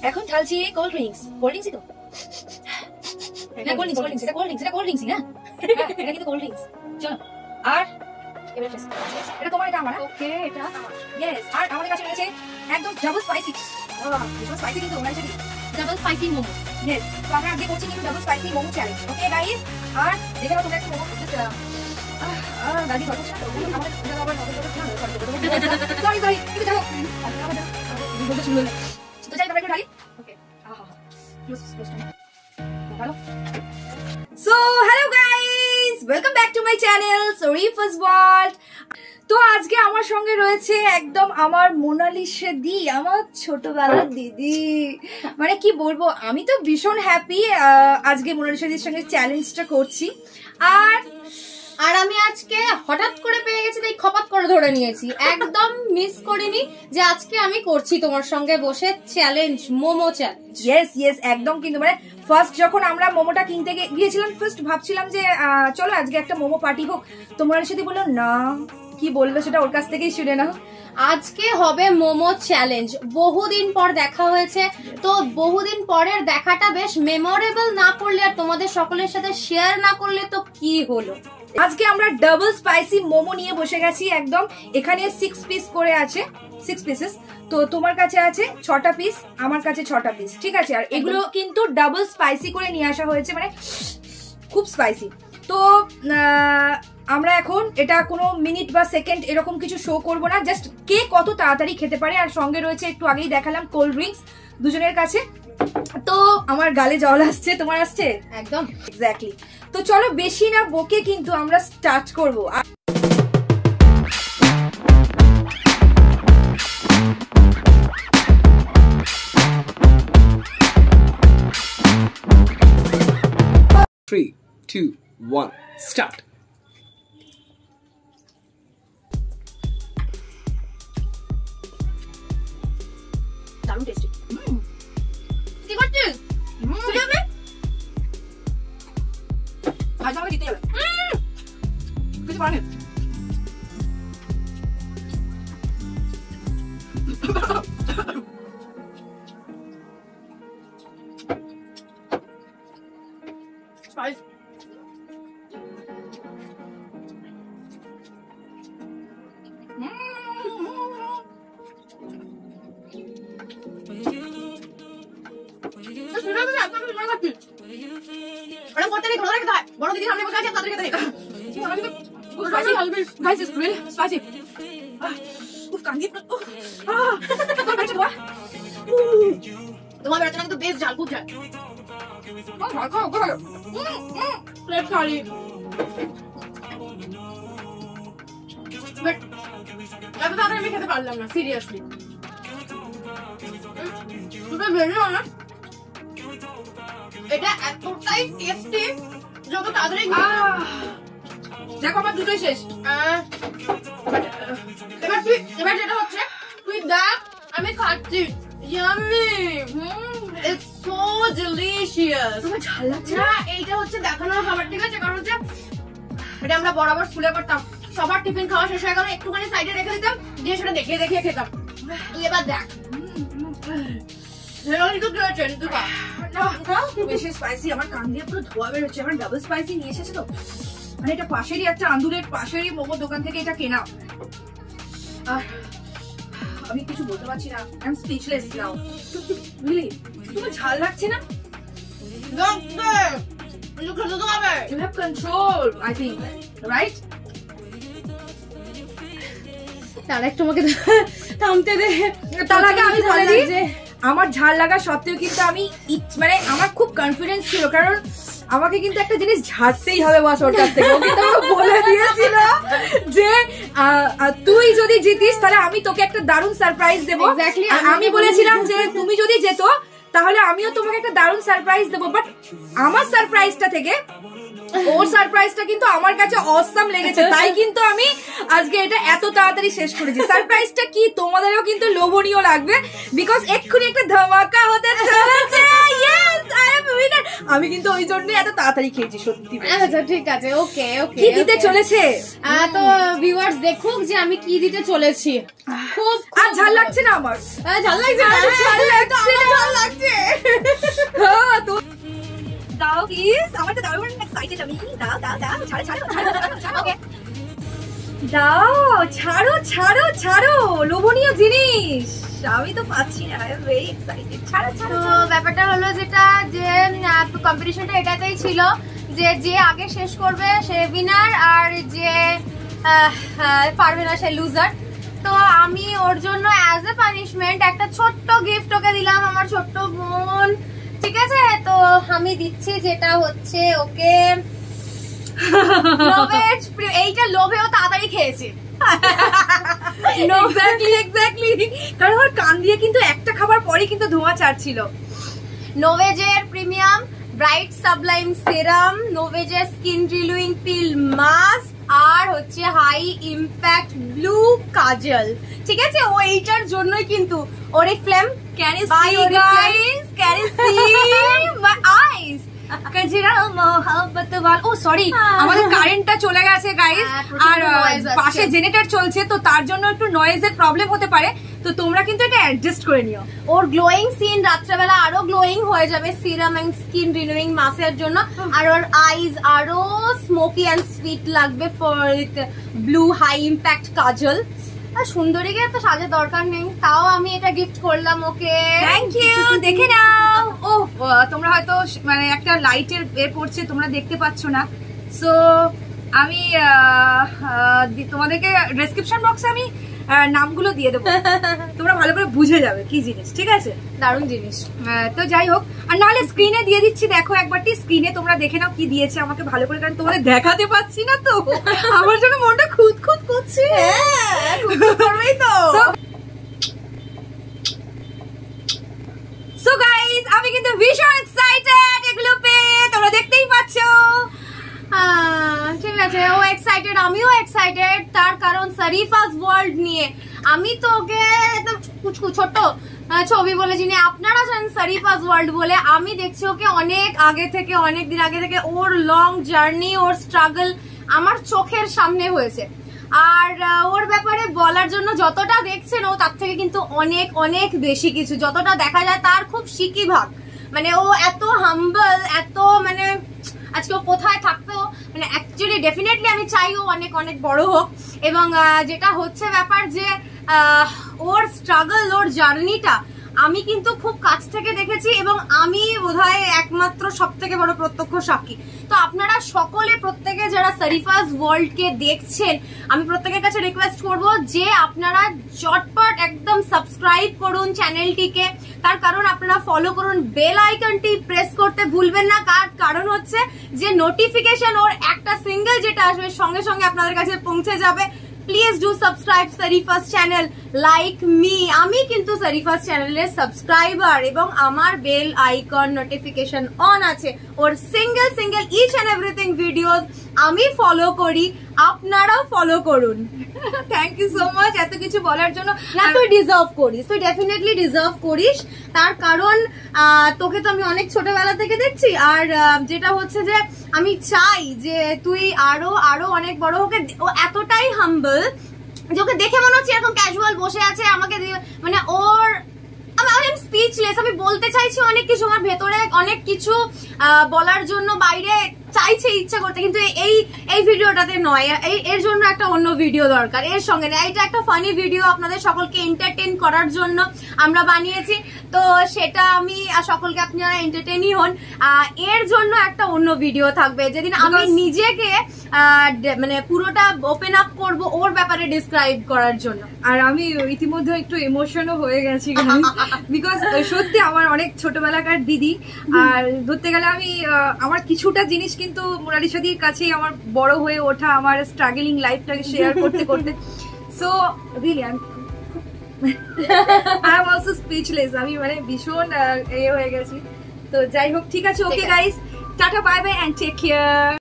এখন ঢালছি cold drinks. Cold ড্রিঙ্কসই তো না, কোল্ড ড্রিঙ্কস, এটা কোল্ড ড্রিঙ্কস, এটা কোল্ড ড্রিঙ্কসই না, এটা কিন্তু কোল্ড ড্রিঙ্কস। চলো আর এবারে ফেস এটা তোমার, এটা আমার। ওকে, এটা আমার। ইয়েস। আর আমাদের কাছে রয়েছে একদম ডাবল স্পাইসি, ভীষণ স্পাইসি কিন্তু ওনার সাথে ডাবল স্পাইসি মোমো। ইয়েস, তো আমরা আজকে করছি কিন্তু double spicy momo challenge. Okay guys, আর দেখে নাও তোমরা একটু মোমো করতে দাদি গল্প ছিল আমাদের আবার সরি সরি কিন্তু যাও বলতে শুরু হলো তো যাই আমরা একটু ঢালি। ওকে, ভালো। So hello guys, welcome back to my channel Sarifas world. তো আজকে আমার সঙ্গে রয়েছে একদম আমার মোনালিসা দি, আমার ছোটবেলার দিদি। মানে কি বলবো, আমি তো ভীষণ হ্যাপি আজকে মোনালিসা দির সঙ্গে চ্যালেঞ্জটা করছি। আর আমি আজকে হঠাৎ করে পেয়ে গেছি, তাই খপাত করে ধরে নিয়েছি, একদম মিস করিনি যে আজকে আমি করছি তোমার সঙ্গে বসে challenge, momo challenge. Yes yes, একদম। কিন্তু মানে ফার্স্ট যখন আমরা মোমোটা কিনতে গিয়েছিলাম, ফার্স্ট ভাবছিলাম যে চলো আজকে একটা মোমো পার্টি হোক। তোমার সাথে বললো না, কি বলবে সেটা ওর কাছ থেকেই শুনে নাও। আজকে হবে মোমো চ্যালেঞ্জ। বহুদিন পর দেখা হয়েছে, তো বহুদিন পরের দেখাটা বেশ মেমোরেবল না করলে আর তোমাদের সকলের সাথে শেয়ার না করলে তো কি হলো। আজকে আমরা ডাবল স্পাইসি মোমো নিয়ে বসে গেছি একদম। এখানে 6 পিস করে আছে, 6 পিসেস। তো তোমার কাছে আছে 6টা পিস, আমার কাছে 6টা পিস, ঠিক আছে। আর এগুলো কিন্তু ডাবল স্পাইসি করে নিয়ে আসা হয়েছে, মানে খুব স্পাইসি। তো আমরা এখন এটা কোনো মিনিট বা সেকেন্ড এরকম কিছু শো করবো না, জাস্ট কে কত তাড়াতাড়ি খেতে পারে। আর সঙ্গে রয়েছে, একটু আগেই দেখালাম, কোল্ড ড্রিঙ্কস দুজনের কাছে। তো আমার গালে জল আসছে, তোমার আসছে? একদম এক্স্যাক্টলি। তো চলো বেশি না বকে কিন্তু আমরা স্টার্ট করবো। Three, 2, 1, start. দারুণ টেস্টি। কি করছিস? সিরিয়াসলি? আজ আমাকে দিতে হবে কিছু পারে। স্পাইস বড় দিদি সামনে বসে আছে, তাদের খেতে তোমার বেড়াতে কিন্তু বেশ ঝাল, খুব ঝাল। প্লেট খালি, বাট এত তাড়াতাড়ি আমি খেতে পারলাম না, সিরিয়াসলি। এটা এতটাই টেস্টি, যত তাড়াতাড়ি দেখো আমার দুটোই শেষ। এবার যেটা হচ্ছে, তুই দেখ আমি খাচ্ছি, ইয়াম্মি, ইটস সো ডিলিশিয়াস। তোমার ঝাল লাগছে না? এইটা হচ্ছে দেখানোর খাবার, ঠিক আছে? কারণ হচ্ছে এটা আমরা বরাবর স্কুলে করতাম, সবার টিফিন খাওয়া শেষ হয়ে গেল, একটুখানি সাইডে রেখে দিতাম, দিয়ে সেটা দেখিয়ে দেখিয়ে খেতাম। তুই এবার দেখ, বেশি স্পাইসি, আমার কান দিয়ে পুরো ধোয়া বেরোচ্ছে। আমার ডাবল স্পাইসি নিয়ে এসেছে তো, মানে এটা পাশেরই একটা আন্দুলের পাশেরই মোমো দোকান থেকে এটা কেনা। আমি কিছু বলতে পারছি না, I am speechless now. Really তোমার ঝাল লাগছে না? You have control, I think, right? তার একটু আমাকে থামতে দে। তার আগে আমি বলে দিই যে আমার ঝাল লাগা সত্ত্বেও কিন্তু আমি মানে আমার খুব কনফিডেন্স ছিল, কারণ আমাকে কিন্তু একটা জিনিস ঝাড়তেই হবে বস ওর কাছ থেকে। ও কিন্তু আমাকে বলে দিয়েছিল যে তুই যদি জিতিস তাহলে আমি তোকে একটা দারুণ সারপ্রাইজ দেবো। আমি বলেছিলাম যে তুমি যদি যেত তাহলে আমিও তোমাকে একটা দারুণ সারপ্রাইজ দেবো। বাট আমার সারপ্রাইজটা থেকে ওর সারপ্রাইজটা কিন্তু আমার কাছে অসাম লেগেছে, তাই কিন্তু আমি আজকে এটা এত তাড়াতাড়ি শেষ করেছি। সারপ্রাইজটা কি তোমাদেরও কিন্তু লোভনীয় লাগবে, বিকজ এক্ষুনি একটা ধামাকা হতে চলেছে। Yes, I am winner. আমি কিন্তু ওই জন্য এত তাড়াতাড়ি খেয়েছি, সত্যি। আচ্ছা ঠিক আছে, ওকে ওকে। কি দিতে চলেছে তো ভিউয়ার্স দেখুক যে আমি কি দিতে চলেছি। খুব আর ঝাল লাগছে না আমার? ঝাল লাগছে, ঝাল লাগছে। আমি দাও দাও দাও ছাড়ো ছাড়ো ছাড়ো ওকে দাও ছাড়ো ছাড়ো ছাড়ো লোভনীয় জিনিস আমি তো পাচ্ছি না আই এম ভেরি এক্সাইটেড ছাড়ো ছাড়ো তো ব্যাপারটা হলো যেটা যে কম্পিটিশনটা এটাতেই ছিল যে যে আগে শেষ করবে সে উইনার আর যে পারবে না সে লুজার। তো আমি ওর জন্য অ্যাজ এ পানিশমেন্ট একটা ছোট্ট গিফট ওকে দিলাম, আমার ছোট্ট বোন, ঠিক আছে? তো আমি দিচ্ছি যেটা হচ্ছে ওকে লোভেজ, এইটা লোভেও তাড়াতাড়ি খেয়েছে। এক্স্যাক্টলি কারণ আমার কান দিয়ে কিন্তু একটা খাবার পরে কিন্তু ধোঁয়া ছাড়ছিল। নোভেজের প্রিমিয়াম ব্রাইট সাবলাইম সিরাম, নোভেজের স্কিন রিলুইং পিল মাস্ক আর হচ্ছে হাই ইম্প্যাক্ট ব্লু কাজল, ঠিক আছে? ও এইটার জন্যই কিন্তু ওর এই flame Can you see guys? Can you see my eyes? আমাদের কারেন্টটা চলে গেছে গাইস, আর পাশে জেনারেটর চলছে, তো তার জন্য একটু নয়েজের প্রবলেম হতে পারে, তো তোমরা কিন্তু এটা অ্যাডজাস্ট করে নিও। ওর গ্লোয়িং স্কিন রাত্রেবেলা আরো গ্লোয়িং হয়ে যাবে সিরাম এন্ড স্কিন রিনিউইং মাস্কের জন্য, আর ওর আইজ আরো স্মোকি এন্ড সুইট লাগবে for blue high impact kajal. আর সুন্দরীকে তো সাজে দরকার নেই, তাও আমি এটা গিফট করলাম ওকে। Thank you. দেখে নাও। ও তোমরা হয়তো মানে একটা লাইটের এ পড়ছে, তোমরা দেখতে পাচ্ছ না, সো আমি তোমাদেরকে ডেসক্রিপশন বক্সে আমি নামগুলো দিয়ে দেবো, তোমরা ভালো করে বুঝে যাবে কি জিনিস, ঠিক আছে? দারুণ জিনিস। তো যাই হোক, আর নাহলে স্ক্রিনে দিয়ে দিচ্ছি, দেখো একবারটি স্ক্রিনে তোমরা দেখে নাও কি দিয়েছে আমাকে ভালো করে, কারণ তোমাদের দেখাতে পাচ্ছি না তো, আমার জন্য মনটা খুদ খুদ করছে। সো গাইস, আমি কিন্তু ভীষণ এক্সাইটেড এগুলো পেয়ে, তোমরা দেখতেই পাচ্ছ। ঠিক আছে, ও এক্সাইটেড, আমিও এক্সাইটেড, তার কারণ সারিফাস ওয়ার্ল্ড নিয়ে আমি তো ওকে ছোট্ট ছবি বলে চিনি, আপনারা জানেন সারিফাস ওয়ার্ল্ড বলে। আমি দেখছি ওকে অনেক আগে থেকে, অনেক দিন আগে থেকে ওর লং জার্নি, ওর স্ট্রাগল আমার চোখের সামনে হয়েছে, আর ওর ব্যাপারে বলার জন্য যতটা দেখছেন ও তার থেকে কিন্তু অনেক অনেক বেশি কিছু, যতটা দেখা যায় তার খুব শিকি ভাগ, মানে ও এত হাম্বল, এত মানে আজকে ও কোথায় থাকতো, মানে অ্যাকচুয়ালি ডেফিনেটলি আমি চাই ও অনেক অনেক বড় হোক, এবং যেটা হচ্ছে ব্যাপার যে ওর স্ট্রাগল, ওর জার্নিটা আমি কিন্তু খুব কাছ থেকে দেখেছি, এবং আমি বোধহয় একমাত্র সব থেকে বড় প্রত্যক্ষ সাক্ষী। তো আপনারা সকলে প্রত্যেকে যারা সারিফাস ওয়ার্ল্ড কে দেখছেন, আমি প্রত্যেকের কাছে রিকোয়েস্ট করব যে আপনারা চটপট একদম সাবস্ক্রাইব করুন চ্যানেলটিকে, তার কারণ আপনারা ফলো করুন, বেল আইকনটি প্রেস করতে ভুলবেন না, কারণ হচ্ছে যে নোটিফিকেশন ওর একটা সিঙ্গেল যেটা আসবে সঙ্গে সঙ্গে আপনাদের কাছে পৌঁছে যাবে। Please do subscribe Sarifas channel like me, আমি কিন্তু সারিফাস চ্যানেলের সাবস্ক্রাইবার, এবং আমার বেল আইকন নোটিফিকেশন অন আছে, ওর single each and everything videos আমি ফলো করি, আপনারাও ফলো করুন। থ্যাংক ইউ সো মাচ এত কিছু বলার জন্য। না, তুই ডিজার্ভ করিস, তুই ডেফিনেটলি ডিজার্ভ করিস, তার কারণ তোকে তো আমি অনেক ছোটবেলা থেকে দেখছি, আর যেটা হচ্ছে যে আমি চাই যে তুই আরো আরো অনেক বড় হোক। ও এতটাই হাম্বল যে ওকে দেখে মনে হচ্ছে এরকম ক্যাজুয়াল বসে আছে আমাকে, মানে ওর আমি স্পিচলেস, আমি বলতে চাইছি অনেক কিছু, আমার ভেতরে অনেক কিছু বলার জন্য বাইরে চাইছে ইচ্ছা করতে, কিন্তু এই ভিডিওটাতে নয়, এর জন্য একটা অন্য ভিডিও দরকার, এর সঙ্গে না, এইটা একটা ফানি ভিডিও আপনাদের সকলকে এন্টারটেইন করার জন্য আমরা বানিয়েছি, তো সেটা আমি সকলকে আপনারা এন্টারটেইনই হন, এর জন্য একটা অন্য ভিডিও থাকবে যেদিন আমি নিজেকে মানে পুরোটা ওপেন আপ করব ওর ব্যাপারে ডিসক্রাইব করার জন্য। আর আমি ইতিমধ্যে একটু ইমোশনও হয়ে গেছি, বিকজ সত্যি আমার অনেক ছোটবেলাকার দিদি, আর ধরতে গেলে আমি আমার কিছুটা জিনিস কিন্তু মোনালিসাদির কাছেই আমার বড় হয়ে ওঠা, আমার স্ট্রাগলিং লাইফটাকে শেয়ার করতে করতে, so really I am also speechless, আমি মানে ভীষণ হয়ে গেছি। তো যাই হোক, ঠিক আছে, okay guys, ta-ta bye bye and take care.